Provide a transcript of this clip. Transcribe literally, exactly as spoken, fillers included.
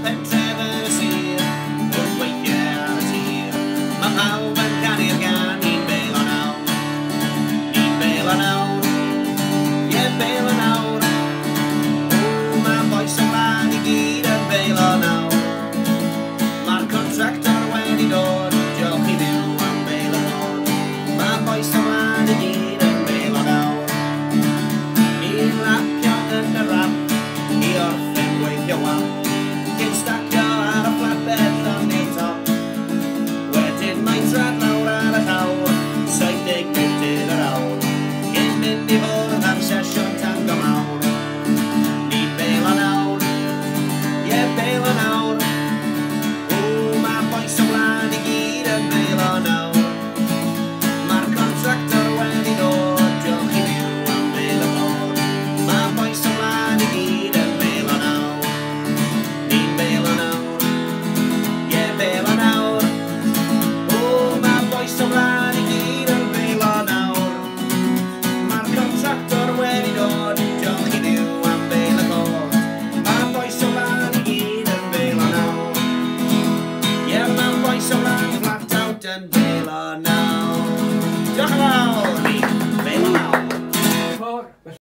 pentref yn y sir, wrth weithiau ar y tir. Mae pawb yn canu'r gan, ni'n beil o nawr. Ni'n beil o nawr, ie beil o nawr. O, mae boes ymlaen i gyd yn beil o nawr. Mae'r contractor wedi dod, diolch i Dduw am beil o dod. Mae boes ymlaen i gyd yn beil o nawr. Ni'n lapio yn y rap, i orffen gweithio wam. Cyn stacio ar y flatbed on i'r top. Wedyn mae'n trad lawr ar y llawr, saith deg munud yr awr. Cyn mynd i fwrdd am sesiwn tango mawr. Ni'n beil o nawr, ie beil o nawr. O, mae boes ymlaen i gyd yn beil o nawr. Mae'r contractor wedi dod, diolch i Dduw am beil o dod. Mae boes ymlaen i gyd yn beil o nawr. Ni'n beil o nawr, ie beil o nawr. O, mae boes ymlaen i gyd yn beil o nawr. Mae'r contractor wedi dod, diolch i Dduw am beil o dod. Mae boes ymlaen i gyd yn beil o nawr. Ie, mae boes ymlaen flat out yn beil o nawr. Diolch yn fawr.